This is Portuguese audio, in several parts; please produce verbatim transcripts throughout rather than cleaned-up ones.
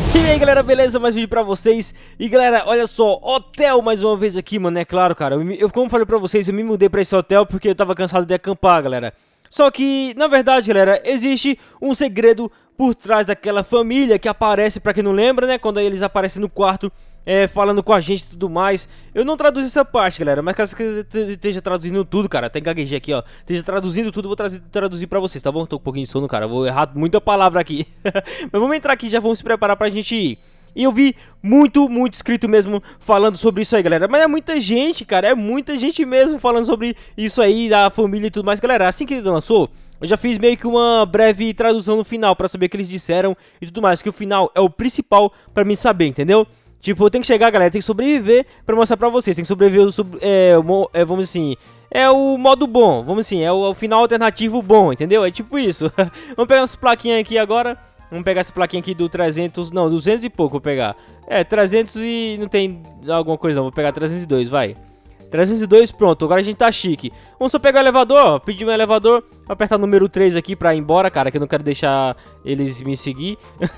E aí galera, beleza? Mais vídeo pra vocês. E galera, olha só, hotel mais uma vez aqui, mano, é claro, cara. Eu, eu como falei pra vocês, eu me mudei pra esse hotel porque eu tava cansado de acampar, galera. Só que, na verdade, galera, existe um segredo por trás daquela família que aparece, pra quem não lembra, né? Quando eles aparecem no quarto, é, falando com a gente e tudo mais. Eu não traduzi essa parte, galera, mas caso que esteja traduzindo tudo, cara, tem gaguejei aqui, ó. Esteja traduzindo tudo, vou trazer, traduzir pra vocês, tá bom? Tô com um pouquinho de sono, cara, vou errar muita palavra aqui. Mas vamos entrar aqui, já vamos se preparar pra gente ir. E eu vi muito, muito inscrito mesmo falando sobre isso aí, galera. Mas é muita gente, cara, é muita gente mesmo falando sobre isso aí, da família e tudo mais. Galera, assim que ele lançou, eu já fiz meio que uma breve tradução no final pra saber o que eles disseram e tudo mais. Que o final é o principal pra mim saber, entendeu? Tipo, eu tenho que chegar, galera, tem que sobreviver pra mostrar pra vocês. Tem que sobreviver, é, é, vamos assim, é o modo bom, vamos assim, é o, é o final alternativo bom, entendeu? É tipo isso. Vamos pegar essa plaquinha aqui agora. Vamos pegar essa plaquinha aqui do trezentos, não, duzentos e pouco vou pegar. É, trezentos e não tem alguma coisa não, vou pegar trezentos e dois, vai. trezentos e dois, pronto, agora a gente tá chique. Vamos só pegar o elevador, ó, pedir um elevador. Vou apertar o número três aqui pra ir embora, cara, que eu não quero deixar eles me seguir.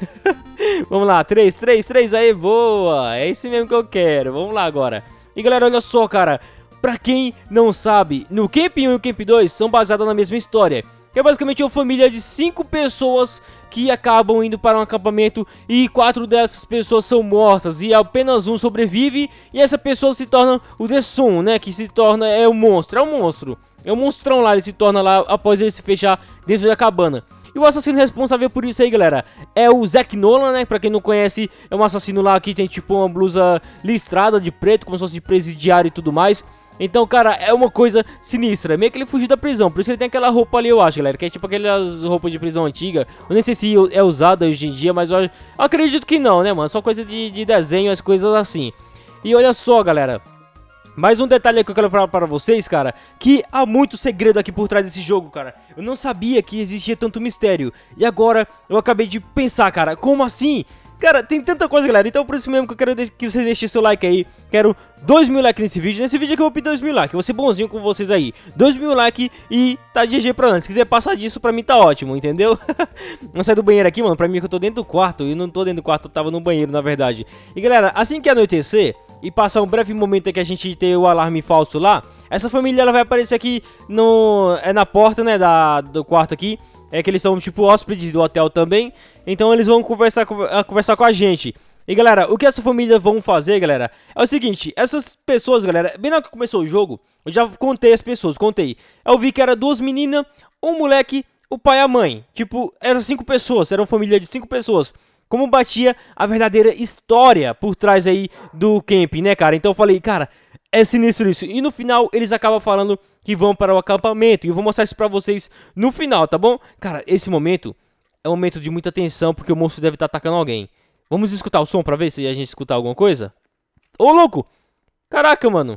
Vamos lá, três, três, três, aí, boa. É isso mesmo que eu quero, vamos lá agora. E galera, olha só, cara, pra quem não sabe, no Camp um e o Camp dois são baseados na mesma história. Que é basicamente uma família de cinco pessoas que acabam indo para um acampamento e quatro dessas pessoas são mortas e apenas um sobrevive e essa pessoa se torna o The Sun, né, que se torna, é o monstro, é o monstro, é o monstrão lá, ele se torna lá após ele se fechar dentro da cabana. E o assassino responsável por isso aí, galera, é o Zack Nolan, né, pra quem não conhece, é um assassino lá que tem tipo uma blusa listrada de preto, como se fosse de presidiário e tudo mais. Então, cara, é uma coisa sinistra. Meio que ele fugiu da prisão. Por isso que ele tem aquela roupa ali, eu acho, galera. Que é tipo aquelas roupas de prisão antiga. Eu nem sei se é usada hoje em dia, mas eu acredito que não, né, mano? Só coisa de, de desenho, as coisas assim. E olha só, galera. Mais um detalhe que eu quero falar para vocês, cara. Que há muito segredo aqui por trás desse jogo, cara. Eu não sabia que existia tanto mistério. E agora eu acabei de pensar, cara. Como assim? Cara, tem tanta coisa, galera, então por isso mesmo que eu quero que vocês deixem seu like aí. Quero dois mil likes nesse vídeo. Nesse vídeo aqui eu vou pedir dois mil likes, vou ser bonzinho com vocês aí. dois mil likes e tá G G pra antes. Se quiser passar disso, pra mim tá ótimo, entendeu? Não sai do banheiro aqui, mano, pra mim que eu tô dentro do quarto. E não tô dentro do quarto, eu tava no banheiro, na verdade. E galera, assim que anoitecer e passar um breve momento aí que a gente tem o alarme falso lá, essa família ela vai aparecer aqui no... é na porta, né, da, do quarto aqui. É que eles são tipo hóspedes do hotel também. Então eles vão conversar, conversar com a gente. E galera, o que essa família vão fazer, galera, é o seguinte. Essas pessoas, galera, bem na hora que começou o jogo, eu já contei as pessoas, contei. Eu vi que era duas meninas, um moleque, o pai e a mãe. Tipo, eram cinco pessoas, era uma família de cinco pessoas. Como batia a verdadeira história por trás aí do camping, né, cara? Então eu falei, cara, é sinistro isso. E no final eles acabam falando que vão para o acampamento. E eu vou mostrar isso pra vocês no final, tá bom? Cara, esse momento é um momento de muita tensão, porque o monstro deve estar atacando alguém. Vamos escutar o som pra ver se a gente escutar alguma coisa? Ô, louco! Caraca, mano.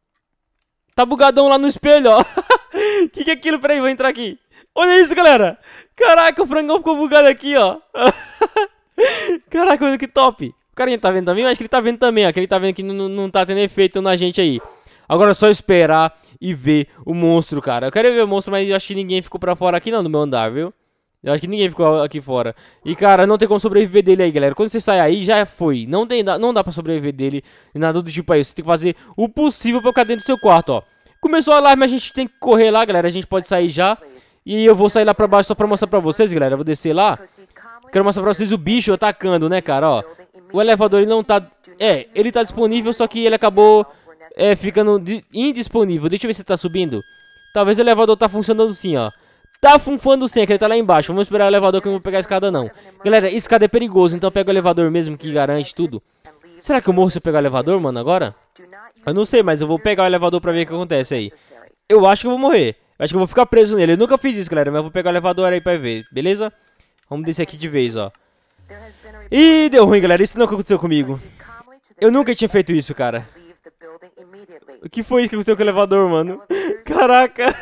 Tá bugadão lá no espelho, ó. Que que é aquilo? Peraí, vou entrar aqui. Olha isso, galera. Caraca, o frangão ficou bugado aqui, ó. Caraca, mano, que top. O carinha tá vendo também? Eu acho que ele tá vendo também, ó. Que ele tá vendo que não, não tá tendo efeito na gente aí. Agora é só esperar e ver o monstro, cara. Eu quero ver o monstro, mas eu acho que ninguém ficou pra fora aqui não, no meu andar, viu? Eu acho que ninguém ficou aqui fora. E, cara, não tem como sobreviver dele aí, galera. Quando você sai aí, já foi. Não, tem, não dá pra sobreviver dele e nada do tipo aí. Você tem que fazer o possível pra ficar dentro do seu quarto, ó. Começou o alarme, a gente tem que correr lá, galera. A gente pode sair já. E eu vou sair lá pra baixo só pra mostrar pra vocês, galera. Eu vou descer lá. Quero mostrar pra vocês o bicho atacando, né, cara, ó. O elevador, ele não tá... É, ele tá disponível, só que ele acabou... É, ficando indisponível. Deixa eu ver se tá subindo. Talvez o elevador tá funcionando sim, ó. Tá funfando sim, é que ele tá lá embaixo. Vamos esperar o elevador que eu não vou pegar a escada não. Galera, escada é perigoso, então pega o elevador mesmo que garante tudo. Será que eu morro se eu pegar o elevador, mano, agora? Eu não sei, mas eu vou pegar o elevador pra ver o que acontece aí. Eu acho que eu vou morrer. Eu acho que eu vou ficar preso nele. Eu nunca fiz isso, galera, mas eu vou pegar o elevador aí pra ver, beleza? Vamos descer aqui de vez, ó. Ih, deu ruim, galera. Isso não aconteceu comigo. Eu nunca tinha feito isso, cara. O que foi isso que aconteceu com o elevador, mano? Caraca.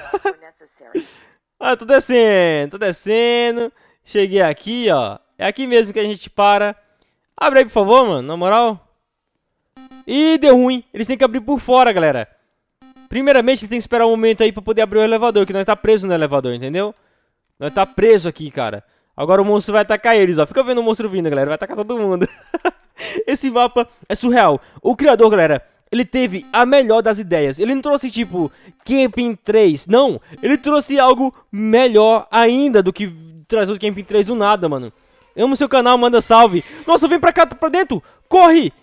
Ah, tô descendo, tô descendo. Cheguei aqui, ó. É aqui mesmo que a gente para. Abre aí, por favor, mano, na moral. Ih, deu ruim. Eles têm que abrir por fora, galera. Primeiramente, tem que esperar um momento aí pra poder abrir o elevador, que nós tá preso no elevador, entendeu? Nós tá preso aqui, cara. Agora o monstro vai atacar eles, ó. Fica vendo o monstro vindo, galera. Vai atacar todo mundo. Esse mapa é surreal. O criador, galera, ele teve a melhor das ideias. Ele não trouxe, tipo, Camping três. Não, ele trouxe algo melhor ainda do que trazer o Camping três do nada, mano. Amo seu canal, manda salve. Nossa, vem pra cá, pra dentro. Corre.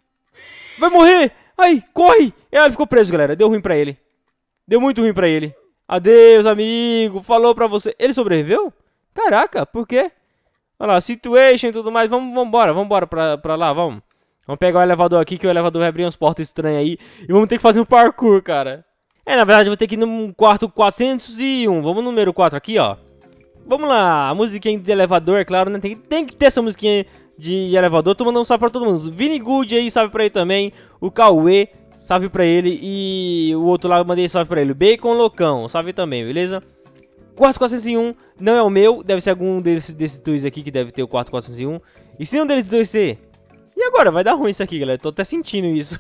Vai morrer. Ai, corre. É, ele ficou preso, galera. Deu ruim pra ele. Deu muito ruim pra ele. Adeus, amigo. Falou pra você. Ele sobreviveu? Caraca, por quê? Olha lá, situation e tudo mais. Vamos, vamos embora, vamos embora pra, pra lá, vamos. Vamos pegar o elevador aqui, que o elevador vai abrir umas portas estranhas aí. E vamos ter que fazer um parkour, cara. É, na verdade, eu vou ter que ir no quarto quatrocentos e um. Vamos no número quatro aqui, ó. Vamos lá, a musiquinha de elevador, é claro, né? Tem, tem que ter essa musiquinha de, de elevador. Tô mandando um salve pra todo mundo. Vini Good aí, salve pra ele também. O Cauê, salve pra ele. E o outro lá, eu mandei salve pra ele. Bacon Loucão, salve também, beleza? Quarto quatrocentos e um não é o meu, deve ser algum desses, desses dois aqui que deve ter o quarto quatrocentos e um. E se nenhum deles dois ser... E agora? Vai dar ruim isso aqui, galera. Tô até sentindo isso.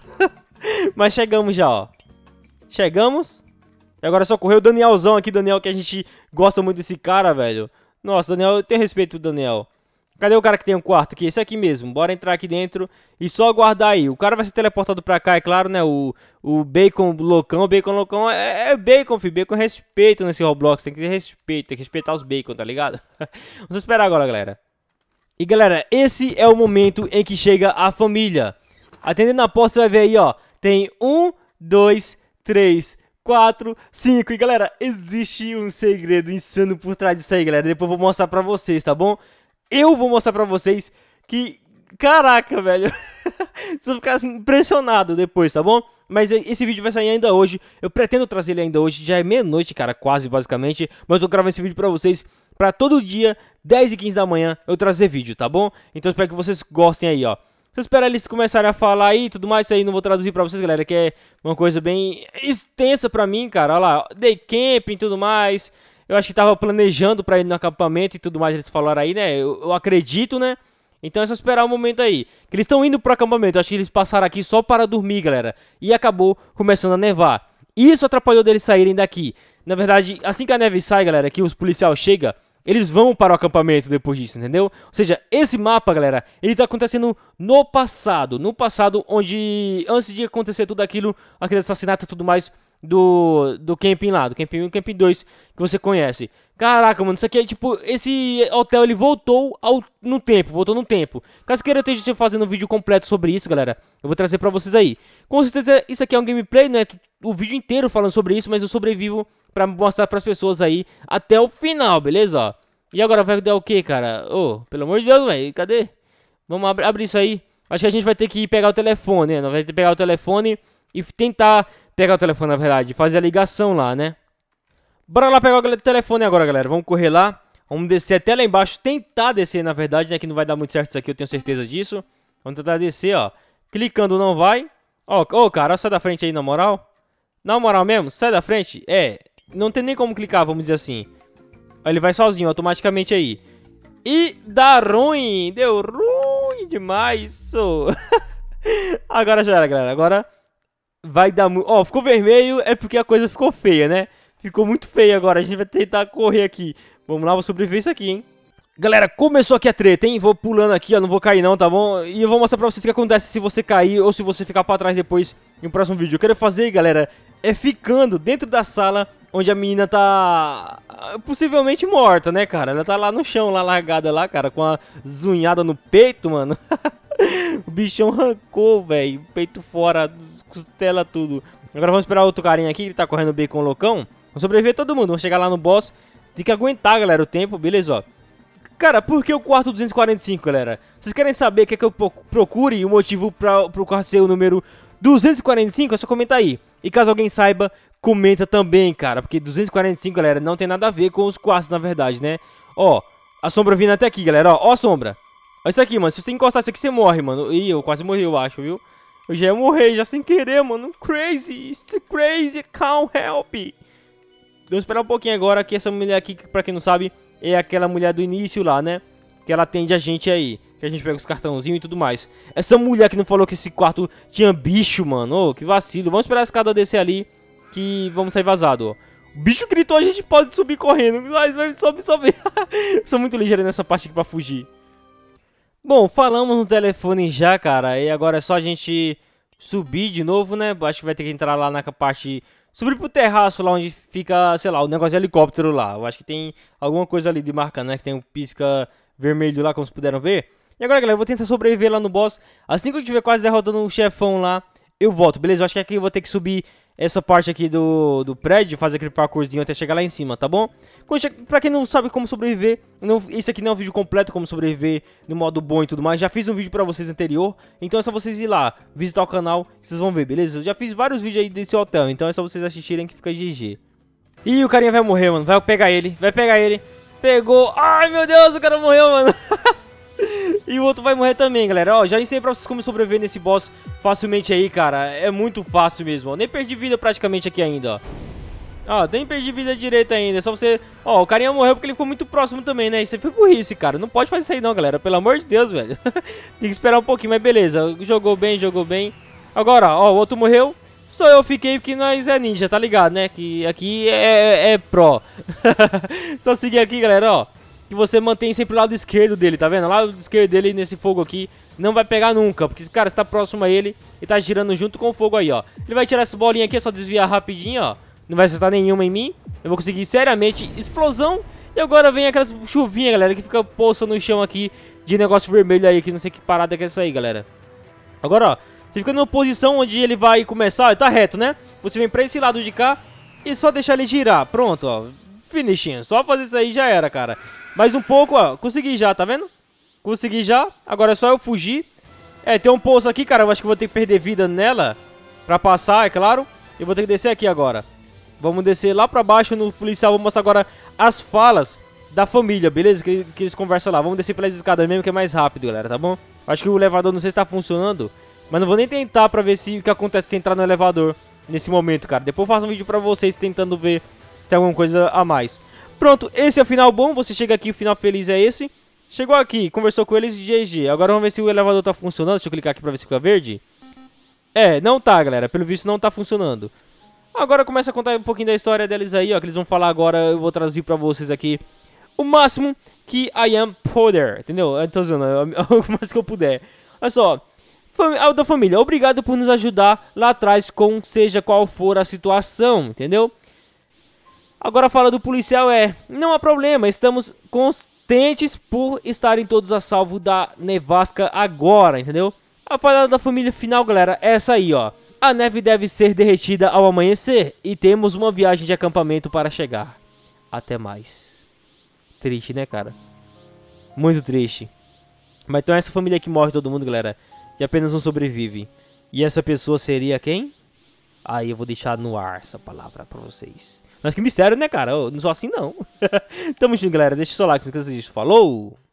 Mas chegamos já, ó. Chegamos. E agora só correu o Danielzão aqui, Daniel, que a gente gosta muito desse cara, velho. Nossa, Daniel, eu tenho respeito pro Daniel. Cadê o cara que tem um quarto aqui? Esse aqui mesmo. Bora entrar aqui dentro e só aguardar aí. O cara vai ser teleportado pra cá, é claro, né? O, o Bacon Loucão. O Bacon Loucão é, é Bacon, filho. Bacon é respeito nesse Roblox. Tem que ter respeito. Tem que respeitar os Bacon, tá ligado? Vamos esperar agora, galera. E, galera, esse é o momento em que chega a família. Atendendo a porta, você vai ver aí, ó. Tem um, dois, três, quatro, cinco. E, galera, existe um segredo insano por trás disso aí, galera. Depois eu vou mostrar pra vocês, tá bom? Eu vou mostrar pra vocês que... Caraca, velho. Vocês vão ficar assim, impressionados depois, tá bom? Mas esse vídeo vai sair ainda hoje. Eu pretendo trazer ele ainda hoje. Já é meia-noite, cara, quase, basicamente. Mas eu tô gravando esse vídeo pra vocês. Pra todo dia, dez e quinze da manhã, eu trazer vídeo, tá bom? Então eu espero que vocês gostem aí, ó. Se eu esperar eles começarem a falar aí e tudo mais, isso aí não vou traduzir pra vocês, galera. Que é uma coisa bem extensa pra mim, cara. Olha lá, day camping e tudo mais. Eu acho que tava planejando pra ir no acampamento e tudo mais, eles falaram aí, né? Eu, eu acredito, né? Então é só esperar um momento aí. Que eles estão indo pro acampamento. Eu acho que eles passaram aqui só para dormir, galera. E acabou começando a nevar. Isso atrapalhou deles saírem daqui. Na verdade, assim que a neve sai, galera, que os policiais chegam, eles vão para o acampamento depois disso, entendeu? Ou seja, esse mapa, galera, ele tá acontecendo no passado. No passado, onde antes de acontecer tudo aquilo, aquele assassinato e tudo mais do, do camping lá, do camping um e camping dois, que você conhece. Caraca, mano, isso aqui é tipo, esse hotel ele voltou ao, no tempo, voltou no tempo. Caso queira eu esteja fazendo um vídeo completo sobre isso, galera, eu vou trazer pra vocês aí. Com certeza isso aqui é um gameplay, né, o vídeo inteiro falando sobre isso, mas eu sobrevivo pra mostrar pras pessoas aí até o final, beleza, ó. E agora vai dar o que, cara? Ô, oh, pelo amor de Deus, velho, cadê? Vamos ab abrir isso aí. Acho que a gente vai ter que pegar o telefone, né, nós vamos ter que pegar o telefone e tentar pegar o telefone, na verdade, fazer a ligação lá, né. Bora lá pegar o telefone agora, galera. Vamos correr lá. Vamos descer até lá embaixo. Tentar descer, na verdade, né? Que não vai dar muito certo isso aqui, eu tenho certeza disso. Vamos tentar descer, ó. Clicando não vai. Ó, ô, cara, sai da frente aí, na moral. Na moral mesmo, sai da frente. É, não tem nem como clicar, vamos dizer assim. Ele vai sozinho, automaticamente aí. E dá ruim. Deu ruim demais isso. Agora já era, galera. Agora vai dar muito... Ó, ficou vermelho é porque a coisa ficou feia, né? Ficou muito feio agora, a gente vai tentar correr aqui. Vamos lá, vou sobreviver isso aqui, hein. Galera, começou aqui a treta, hein. Vou pulando aqui, ó, não vou cair não, tá bom? E eu vou mostrar pra vocês o que acontece se você cair ou se você ficar pra trás depois em um próximo vídeo. Eu quero fazer, galera, é ficando dentro da sala onde a menina tá... possivelmente morta, né, cara? Ela tá lá no chão, lá largada lá, cara, com a zunhada no peito, mano. O bichão arrancou, velho, peito fora, costela, tudo. Agora vamos esperar outro carinha aqui, que tá correndo bacon loucão. Vamos sobreviver todo mundo, vamos chegar lá no boss. Tem que aguentar, galera, o tempo, beleza, ó. Cara, por que o quarto duzentos e quarenta e cinco, galera? Vocês querem saber o que é que eu procure o motivo para pro quarto ser o número duzentos e quarenta e cinco? É só comentar aí. E caso alguém saiba, comenta também, cara. Porque duzentos e quarenta e cinco, galera, não tem nada a ver com os quartos, na verdade, né? Ó, a sombra vindo até aqui, galera, ó. Ó a sombra. Olha isso aqui, mano. Se você encostar isso aqui, você morre, mano. Ih, eu quase morri, eu acho, viu? Eu já ia morrer, já sem querer, mano. Crazy, it's crazy, can't help. Vamos esperar um pouquinho agora, que essa mulher aqui, pra quem não sabe, é aquela mulher do início lá, né? Que ela atende a gente aí. Que a gente pega os cartãozinhos e tudo mais. Essa mulher que não falou que esse quarto tinha bicho, mano. Ô, que vacilo. Vamos esperar a escada descer ali, que vamos sair vazado, ó. O bicho gritou, a gente pode subir correndo. Mas vai, sobe, sobe. Sou muito ligeiro nessa parte aqui pra fugir. Bom, falamos no telefone já, cara. E agora é só a gente subir de novo, né? Acho que vai ter que entrar lá na parte... Subir pro terraço lá onde fica, sei lá, o negócio de helicóptero lá. Eu acho que tem alguma coisa ali de marcando, né? Que tem um pisca vermelho lá, como vocês puderam ver. E agora, galera, eu vou tentar sobreviver lá no boss. Assim que eu estiver quase derrotando um chefão lá, eu volto, beleza? Eu acho que aqui eu vou ter que subir essa parte aqui do, do prédio, fazer aquele parkourzinho até chegar lá em cima, tá bom? Pra quem não sabe como sobreviver, não, isso aqui não é um vídeo completo como sobreviver no modo bom e tudo mais. Já fiz um vídeo pra vocês anterior, então é só vocês ir lá, visitar o canal, vocês vão ver, beleza? Eu já fiz vários vídeos aí desse hotel, então é só vocês assistirem que fica G G. Ih, o carinha vai morrer, mano, vai pegar ele, vai pegar ele. Pegou, ai meu Deus, o cara morreu, mano. E o outro vai morrer também, galera. Ó, já ensinei pra vocês como sobreviver nesse boss facilmente aí, cara. É muito fácil mesmo, ó. Nem perdi vida praticamente aqui ainda, ó. Ó, nem perdi vida direita ainda. É só você... Ó, o carinha morreu porque ele ficou muito próximo também, né? Isso aí foi burrice, cara. Não pode fazer isso aí não, galera. Pelo amor de Deus, velho. Tem que esperar um pouquinho, mas beleza. Jogou bem, jogou bem. Agora, ó, o outro morreu. Só eu fiquei porque nós é ninja, tá ligado, né? Que aqui é, é, é pro. Só seguir aqui, galera, ó. Que você mantém sempre o lado esquerdo dele, tá vendo? O lado esquerdo dele nesse fogo aqui não vai pegar nunca, porque esse cara está próximo a ele e tá girando junto com o fogo aí, ó. Ele vai tirar essa bolinha aqui, é só desviar rapidinho, ó. Não vai acertar nenhuma em mim. Eu vou conseguir seriamente explosão. E agora vem aquelas chuvinhas, galera, que fica poça no chão aqui de negócio vermelho aí, que não sei que parada que é essa aí, galera. Agora, ó, você fica numa posição onde ele vai começar, ó, tá reto, né? Você vem pra esse lado de cá e só deixar ele girar. Pronto, ó. Finishing. Só fazer isso aí já era, cara. Mais um pouco, ó. Consegui já, tá vendo? Consegui já. Agora é só eu fugir. É, tem um poço aqui, cara. Eu acho que vou ter que perder vida nela pra passar, é claro. Eu vou ter que descer aqui agora. Vamos descer lá pra baixo no policial. Vou mostrar agora as falas da família, beleza? Que, que eles conversam lá. Vamos descer pelas escadas mesmo, que é mais rápido, galera, tá bom? Acho que o elevador não sei se tá funcionando. Mas não vou nem tentar pra ver se o que acontece se entrar no elevador nesse momento, cara. Depois eu faço um vídeo pra vocês tentando ver se tem alguma coisa a mais. Pronto, esse é o final bom, você chega aqui, o final feliz é esse. Chegou aqui, conversou com eles, G G. Agora vamos ver se o elevador tá funcionando, deixa eu clicar aqui pra ver se fica verde. É, não tá, galera, pelo visto não tá funcionando. Agora começa a contar um pouquinho da história deles aí, ó, que eles vão falar agora, eu vou traduzir pra vocês aqui. O máximo que I am poder, entendeu? Eu tô usando o máximo que eu puder. Olha só, a da família, obrigado por nos ajudar lá atrás com seja qual for a situação, entendeu? Agora fala do policial é, não há problema, estamos contentes por estarem todos a salvo da nevasca agora, entendeu? A falada da família final, galera, é essa aí, ó. A neve deve ser derretida ao amanhecer e temos uma viagem de acampamento para chegar. Até mais. Triste, né, cara? Muito triste. Mas então essa família que morre todo mundo, galera, e apenas um sobrevive. E essa pessoa seria quem? Aí eu vou deixar no ar essa palavra pra vocês. Mas que mistério, né, cara? Eu não sou assim, não. Tamo junto, galera. Deixa o seu like, se inscreva. Falou!